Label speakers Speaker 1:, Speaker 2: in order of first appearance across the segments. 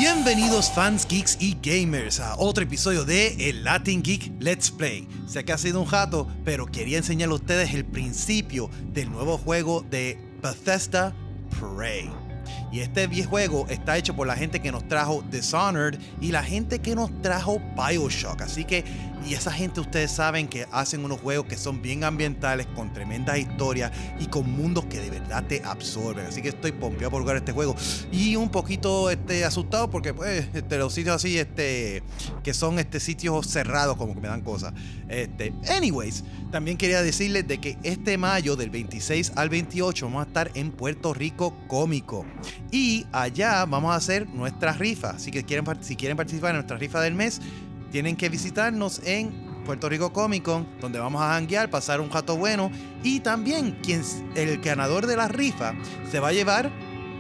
Speaker 1: Bienvenidos fans, geeks y gamers a otro episodio de El Latin Geek Let's Play. Sé que ha sido un jato, pero quería enseñarles a ustedes el principio del nuevo juego de Bethesda, Prey. Y este juego está hecho por la gente que nos trajo Dishonored y la gente que nos trajo BioShock. Así que, y esa gente ustedes saben que hacen unos juegos que son bien ambientales, con tremendas historias y con mundos que de verdad te absorben. Así que estoy pompeado por jugar este juego. Y un poquito asustado porque pues, los sitios así, que son sitios cerrados, como que me dan cosas. Anyways, también quería decirles de que este mayo, del 26 al 28, vamos a estar en Puerto Rico Cómico. Y allá vamos a hacer nuestra rifa. Así que si quieren participar en nuestra rifa del mes, tienen que visitarnos en Puerto Rico Comic Con, donde vamos a janguear, pasar un rato bueno. Y también el ganador de la rifa se va a llevar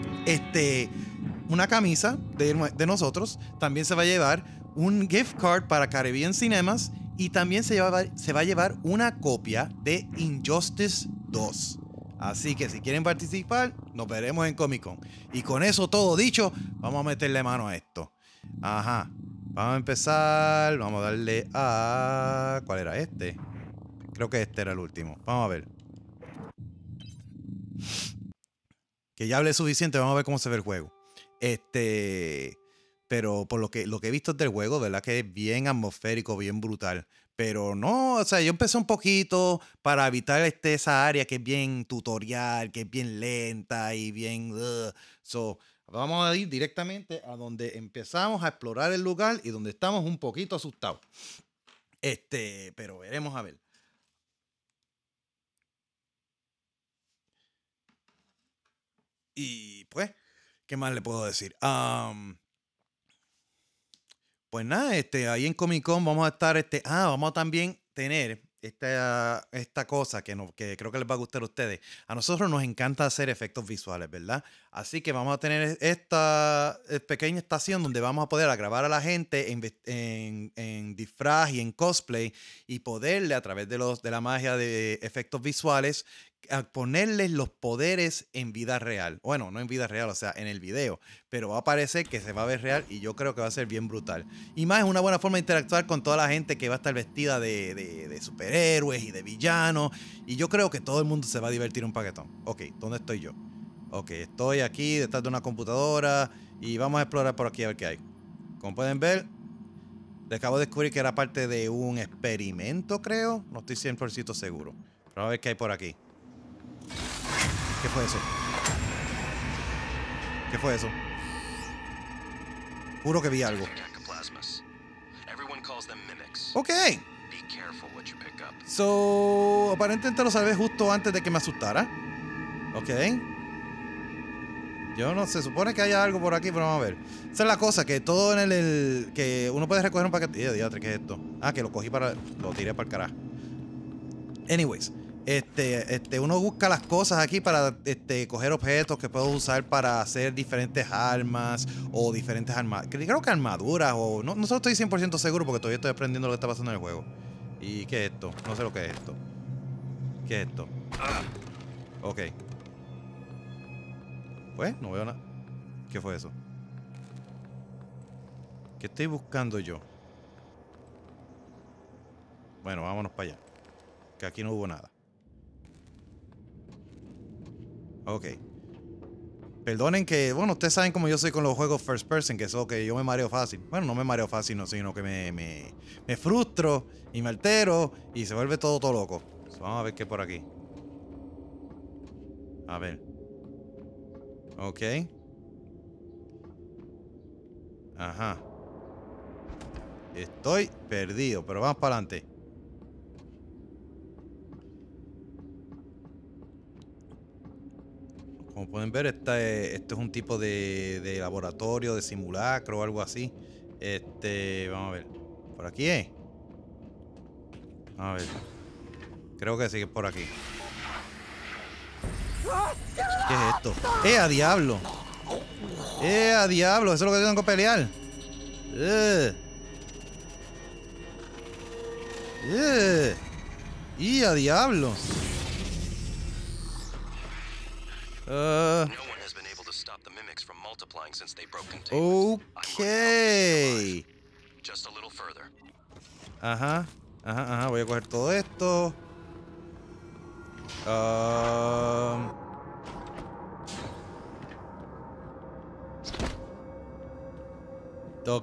Speaker 1: una camisa de nosotros. También se va a llevar un gift card para Caribbean Cinemas. Y también se va a llevar una copia de Injustice 2. Así que si quieren participar, nos veremos en Comic Con. Y con eso todo dicho, vamos a meterle mano a esto. Ajá. Vamos a empezar. Vamos a darle a... ¿Cuál era este? Creo que este era el último. Vamos a ver. Que ya hablé suficiente. Vamos a ver cómo se ve el juego. Pero por lo que he visto del juego, ¿verdad? Que es bien atmosférico, bien brutal. Pero no, o sea, yo empecé un poquito para evitar esa área que es bien tutorial, que es bien lenta y bien... vamos a ir directamente a donde empezamos a explorar el lugar y donde estamos un poquito asustados. Pero veremos a ver. Y pues, ¿qué más le puedo decir? Pues nada, ahí en Comic Con vamos a estar, vamos a también tener esta cosa que creo que les va a gustar a ustedes. A nosotros nos encanta hacer efectos visuales, ¿verdad? Así que vamos a tener esta pequeña estación donde vamos a poder grabar a la gente en disfraz y en cosplay y poderle, a través de la magia de efectos visuales, a ponerles los poderes en vida real. Bueno, no en vida real, o sea, en el video. Pero va a parecer que se va a ver real y yo creo que va a ser bien brutal. Y más, es una buena forma de interactuar con toda la gente que va a estar vestida de superhéroes y de villanos. Y yo creo que todo el mundo se va a divertir un paquetón. Ok, ¿dónde estoy yo? Ok, estoy aquí detrás de una computadora y vamos a explorar por aquí a ver qué hay. Como pueden ver, acabo de descubrir que era parte de un experimento, creo. No estoy 100% seguro. Pero vamos a ver qué hay por aquí. ¿Qué fue eso? ¿Qué fue eso? Juro que vi algo. Ok. So, aparentemente lo salvé justo antes de que me asustara. Ok. Yo no sé, supone que haya algo por aquí, pero vamos a ver. Esa es la cosa, que todo en que uno puede recoger un paquete. Diatre, ¿qué es esto? Ah, que lo cogí lo tiré para el carajo. Anyways. Uno busca las cosas aquí para coger objetos que puedo usar para hacer diferentes armas o diferentes creo que armaduras o no estoy 100% seguro porque todavía estoy aprendiendo lo que está pasando en el juego. ¿Y qué es esto? No sé lo que es esto. ¿Qué es esto? Ok. Pues no veo nada. ¿Qué fue eso? ¿Qué estoy buscando yo? Bueno, vámonos para allá. Que aquí no hubo nada. Ok. Perdonen que, bueno, ustedes saben cómo yo soy con los juegos first person, que eso que yo me mareo fácil. Bueno, no me mareo fácil, no, sino que me frustro y me altero y se vuelve todo loco. Vamos a ver qué hay por aquí. A ver. Ok. Ajá. Estoy perdido, pero vamos para adelante. Como pueden ver, este es un tipo de laboratorio, de simulacro o algo así. Vamos a ver. ¿Por aquí es? A ver. Creo que sí que es por aquí. ¿Qué es esto? ¡A diablo! ¡A diablo! Eso es lo que tengo que pelear. ¡Y a diablo!
Speaker 2: stop the mimics from multiplying since they broke containment.
Speaker 1: Ok.
Speaker 2: Just a little further.
Speaker 1: Ajá. Voy a coger todo esto. Ok.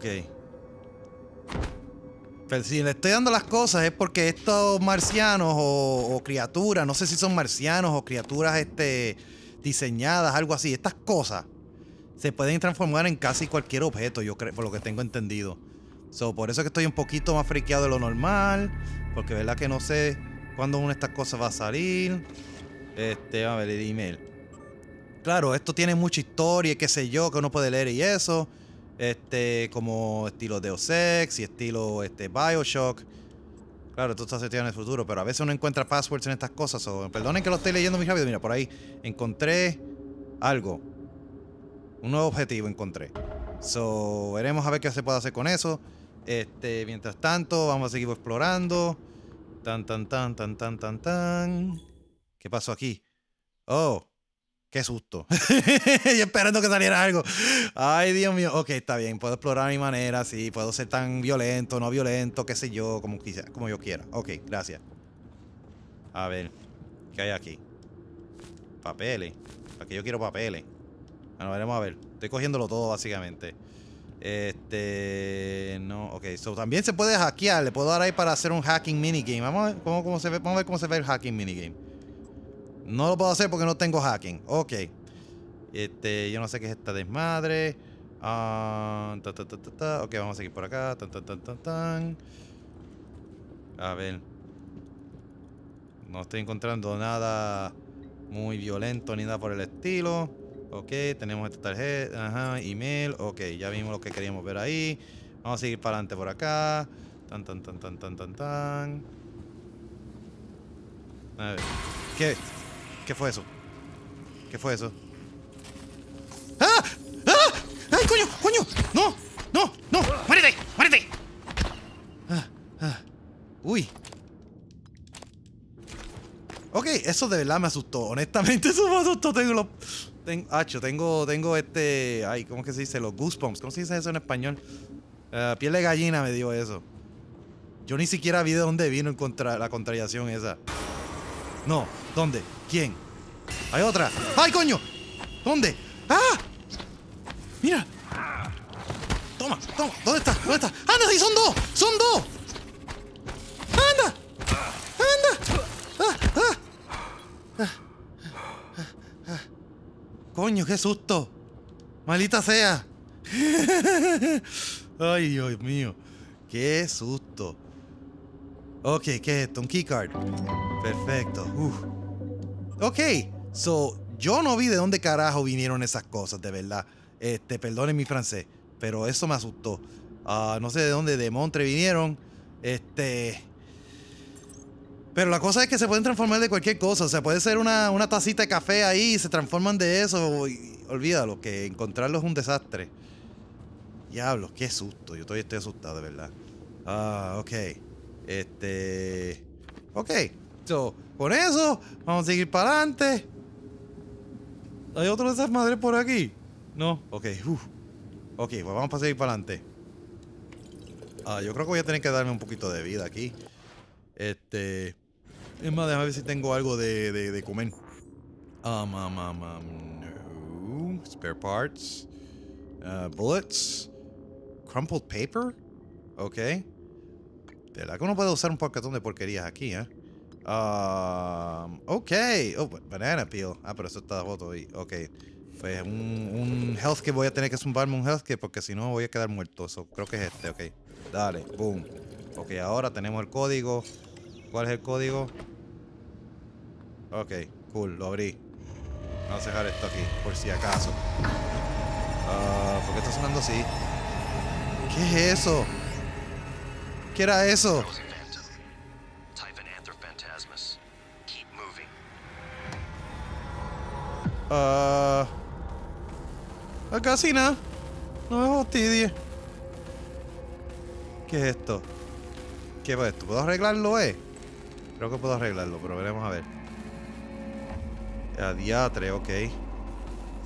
Speaker 1: Pero si le estoy dando las cosas es porque estos marcianos o criaturas, no sé si son marcianos o criaturas diseñadas, algo así. Estas cosas se pueden transformar en casi cualquier objeto, yo creo, por lo que tengo entendido. Por eso es que estoy un poquito más friqueado de lo normal. Porque verdad que no sé cuándo una de estas cosas va a salir. A ver, el email. Claro, esto tiene mucha historia y qué sé yo, que uno puede leer y eso. Como estilo Deus Ex y estilo BioShock. Claro, esto está seteado en el futuro, pero a veces uno encuentra passwords en estas cosas. Perdonen que lo estoy leyendo muy rápido. Mira, por ahí encontré algo. Un nuevo objetivo encontré. Veremos a ver qué se puede hacer con eso. Mientras tanto, vamos a seguir explorando. Tan. ¿Qué pasó aquí? Oh, qué susto. Y esperando que saliera algo. Ay, Dios mío. Ok, está bien. Puedo explorar a mi manera. Sí, puedo ser tan violento, no violento, qué sé yo, como yo quiera. Ok, gracias. A ver, ¿qué hay aquí? Papeles. ¿Para qué yo quiero papeles? Bueno, veremos a ver. Estoy cogiéndolo todo, básicamente. No, ok. También se puede hackear. Le puedo dar ahí para hacer un hacking minigame. Vamos a ver cómo se ve. Vamos a ver cómo se ve el hacking minigame. No lo puedo hacer porque no tengo hacking. Ok. Yo no sé qué es esta desmadre. Ok, vamos a seguir por acá. A ver. No estoy encontrando nada muy violento ni nada por el estilo. Ok, tenemos esta tarjeta. Ajá, email. Ok, ya vimos lo que queríamos ver ahí. Vamos a seguir para adelante por acá. A ver. ¿Qué fue eso? ¿Qué fue eso? ¡Ah! ¡Ah! ¡Ay, coño! ¡No! ¡Muérete! Uy. Ok, eso de verdad me asustó. Honestamente, eso me asustó. Tengo, ay, ¿cómo que se dice? Los goosebumps. ¿Cómo se dice eso en español? Piel de gallina me dio eso. Yo ni siquiera vi de dónde vino la contrariación esa. No, ¿dónde? ¿Quién? Hay otra. ¡Ay, coño! ¿Dónde? ¡Ah! Mira. Toma. ¿Dónde está? ¡Anda, sí, son dos! ¡Anda! Coño, qué susto. Maldita sea. Ay, Dios mío. Qué susto. Ok, ¿qué es esto? Un keycard. Perfecto. Ok, yo no vi de dónde carajo vinieron esas cosas, de verdad. Perdonen mi francés, pero eso me asustó. No sé de dónde de Montre vinieron. Pero la cosa es que se pueden transformar de cualquier cosa. O sea, puede ser una tacita de café ahí y se transforman de eso. Y olvídalo, que encontrarlo es un desastre. Diablos, qué susto. Yo todavía estoy asustado, de verdad. Ok. Ok. Con eso, vamos a seguir para adelante. ¿Hay otro de esas madres por aquí? No. Ok. Ok, pues vamos a seguir para adelante. Yo creo que voy a tener que darme un poquito de vida aquí. Es más, déjame ver si tengo algo de comer. No. Spare parts. Bullets. Crumpled paper. Ok. De verdad que uno puede usar un paquetón de porquerías aquí, ¿eh? Ok. Oh, banana peel. Pero eso está roto ahí. Ok. Pues un health kit. Voy a tener que zumbarme un health kit porque si no voy a quedar muerto. Creo que es este, ok. Dale, boom. Ok, ahora tenemos el código. ¿Cuál es el código? Ok, cool, lo abrí. Vamos a dejar esto aquí, por si acaso. ¿Por qué está sonando así? ¿Qué es eso? ¿Qué era eso? Casi nada. No me fastidie. ¿Qué es esto? ¿Qué es esto? ¿Puedo arreglarlo, Creo que puedo arreglarlo, pero veremos a ver. Diatre, ok.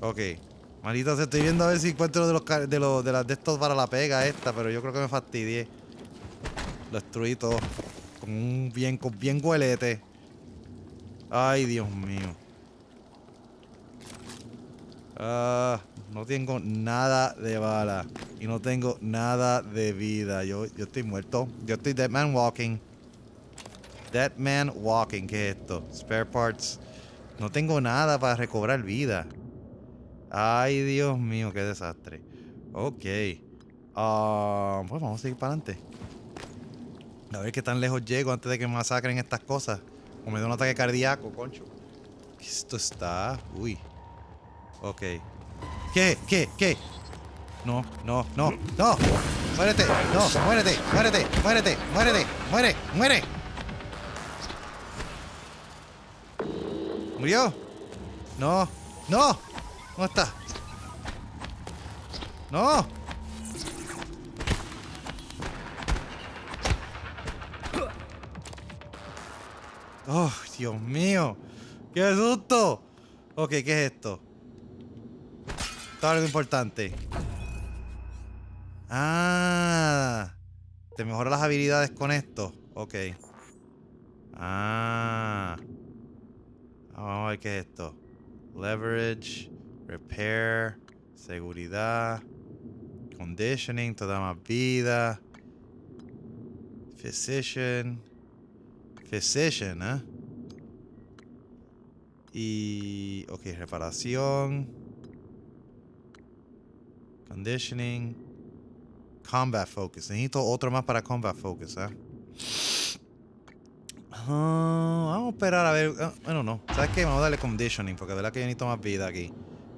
Speaker 1: Ok. Maldita sea, estoy viendo a ver si encuentro de estos para la pega esta, pero yo creo que me fastidié. Lo destruí todo. Con bien huelete. Ay, Dios mío. No tengo nada de bala. Y no tengo nada de vida. Yo estoy muerto. Yo estoy dead man walking. Dead man walking. ¿Qué es esto? Spare parts. No tengo nada para recobrar vida. Ay, Dios mío, qué desastre. Ok. Pues vamos a seguir para adelante. A ver qué tan lejos llego antes de que me masacren estas cosas. O me dé un ataque cardíaco, concho. Esto está... Uy. Ok. ¿Qué? No. Muérete. No, muérete. Muere. ¿Murió? No. ¿Dónde está? No. Oh, Dios mío. ¡Qué susto! Ok, ¿qué es esto? Está algo importante. Te mejora las habilidades con esto. Ok. Vamos a ver qué es esto. Leverage, repair, seguridad, conditioning, te da más vida. Physician, ¿eh? Y... ok, reparación. Conditioning. Combat focus. Necesito otro más para combat focus, ¿eh? Vamos a esperar a ver. Bueno, no. ¿Sabes qué? Vamos a darle conditioning, porque de verdad que yo necesito más vida aquí.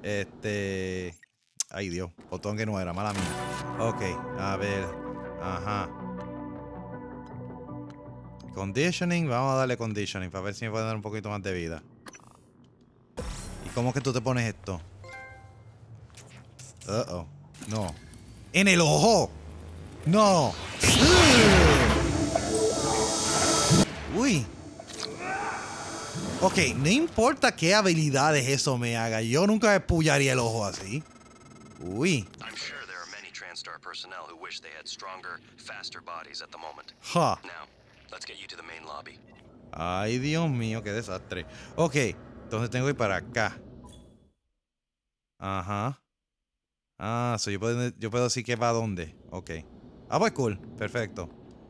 Speaker 1: Ay, Dios. Botón que no era. Mala mía. Ok. A ver. Ajá. Conditioning. Vamos a darle conditioning para ver si me puede dar un poquito más de vida. ¿Y cómo es que tú te pones esto? No. ¡En el ojo! ¡No! Uy. Ok, no importa qué habilidades eso me haga. Yo nunca me pullaría el ojo así. Uy.
Speaker 2: I'm sure there are many TranStar personnel who wish they had stronger, faster bodies at the moment.
Speaker 1: Ja.
Speaker 2: Now, let's get you to the main lobby.
Speaker 1: Ay, Dios mío, qué desastre. Ok, entonces tengo que ir para acá. Ajá. So yo puedo decir que va a dónde. Ok. Pues cool. Perfecto.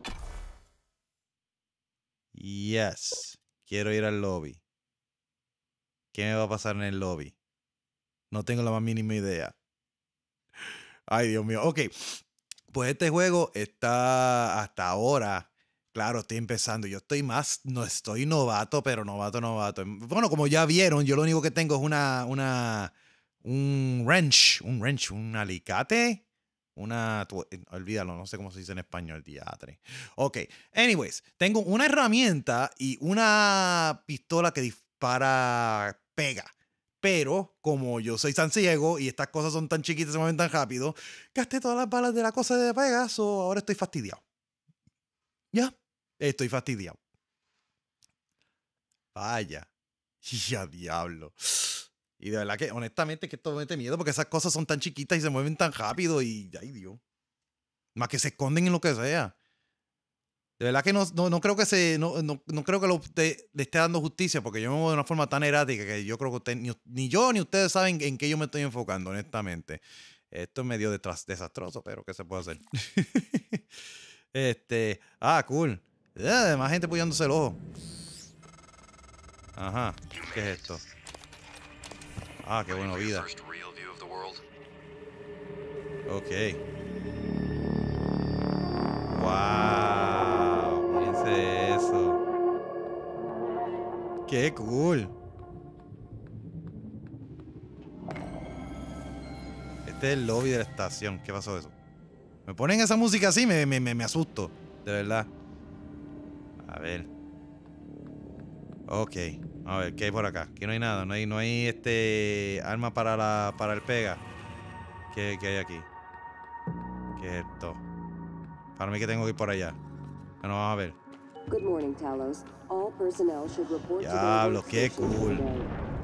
Speaker 1: Yes. Quiero ir al lobby. ¿Qué me va a pasar en el lobby? No tengo la más mínima idea. Ay, Dios mío. Ok. Pues este juego está hasta ahora. Claro, estoy empezando. Yo estoy no estoy novato, pero novato. Bueno, como ya vieron, yo lo único que tengo es un wrench, un alicate. Olvídalo, no sé cómo se dice en español, diatre. Ok, anyways, tengo una herramienta y una pistola que dispara pega. Pero, como yo soy tan ciego y estas cosas son tan chiquitas y se mueven tan rápido, gasté todas las balas de la cosa de Pegas, o ahora estoy fastidiado. Ya, estoy fastidiado. Vaya. Ya, diablo. Y de verdad que, honestamente, que esto me mete miedo porque esas cosas son tan chiquitas y se mueven tan rápido y, ay, Dios. Más que se esconden en lo que sea. De verdad que no creo que no creo que le esté dando justicia, porque yo me muevo de una forma tan errática que yo creo que usted, ni yo ni ustedes saben en qué yo me estoy enfocando, honestamente. Esto es medio desastroso, pero ¿qué se puede hacer? Cool. Más gente puyándose el ojo. Ajá. ¿Qué es esto? Qué buena vida. Ok. Wow. Fíjense eso. Qué cool. Este es el lobby de la estación. ¿Qué pasó eso? Me ponen esa música así, me asusto. De verdad. A ver. Ok. A ver, ¿qué hay por acá? Aquí no hay nada. No hay arma para el pega. ¿Qué hay aquí? ¿Qué es esto? Para mí que tengo que ir por allá. Bueno, vamos a ver.
Speaker 3: Good morning, Talos. All personnel should report
Speaker 1: Diablo,
Speaker 3: to
Speaker 1: qué
Speaker 3: their workstation
Speaker 1: cool.
Speaker 3: today.